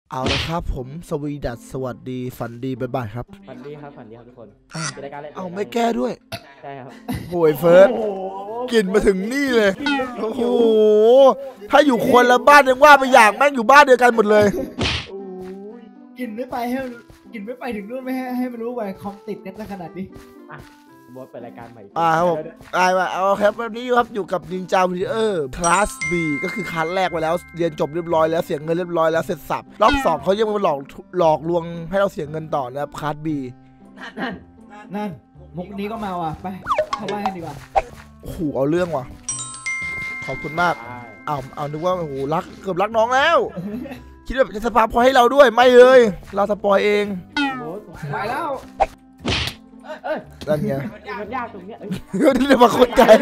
เอาละครับผมสวีดัสสวัสดีฝันดีบ๊ายบายครับฝันดีครับทุกคนรายการอะไรเอาไม่แก้ด้วยใช่ครับโวยเฟิร์สกินมาถึงนี่เลยโอ้โหถ้าอยู่คนละบ้านยังว่าไปอย่างแม่งอยู่บ้านเดียวกันหมดเลยกินไม่ไปให้กินไม่ไปถึงนู่นไม่ให้มันรู้ไว้คอมติดกันขนาดนี้บอสเปิดรายการใหม่ครับผมเอาครับวันนี้ครับอยู่กับนินจาวิดีเออร์คลาส B ก็คือคลาสแรกไปแล้วเรียนจบเรียบร้อยแล้วเสียเงินเรียบร้อยแล้วเสร็จสับรอบ2เขายังมาหลอกลวงให้เราเสียเงินต่อนะครับคลาส B นั่นมุกนี้ก็มาว่ะไปเข้าบ้านกันดีกว่าโอ้โหเอาเรื่องว่ะขอบคุณมากเอานึกว่าโอ้โหรักเกือบรักน้องแล้วคิดว่าจะสปาพอให้เราด้วยไม่เลยเราสปอยเองไปแล้วนั่นไงมันยากตรงเนี้ยนี่มาคนใจ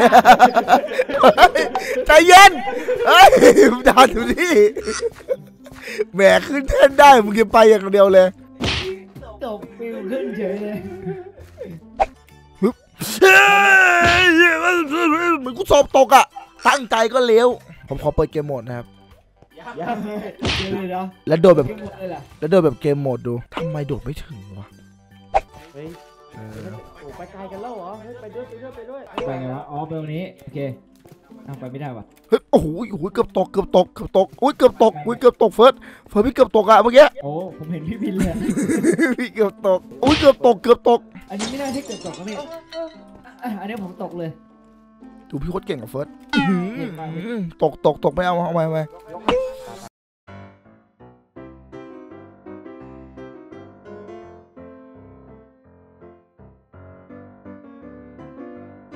ใจเย็นเฮ้ยดาดูนี่แหมขึ้นแท่นได้มึงจะไปอย่างเดียวเลยตกฟิวขึ้นเฉยเลยเหมือนกูสอบตกอ่ะตั้งใจก็เลี้ยวผมขอเปิดเกมโหมดนะครับแล้วโดดแบบเกมโหมดดูทำไมโดดไม่ถึงวะไปไกลกันแล้วเหรอไปด้วยไปไงวะอ๋อไปตรงนี้โอเคไปไม่ได้วะเฮ้ยโอ้โหเกือบตกอุ้ยเกือบตกเฟิร์สพี่เกือบตกอะเมื่อกี้โอ้ผมเห็นพี่บินเลยพี่เกือบตกอุ้ยเกือบตกอันนี้ไม่ได้ที่เกือบตกนะพี่อันนี้ผมตกเลยดูพี่โคตรเก่งกับเฟิร์สตกไม่เอา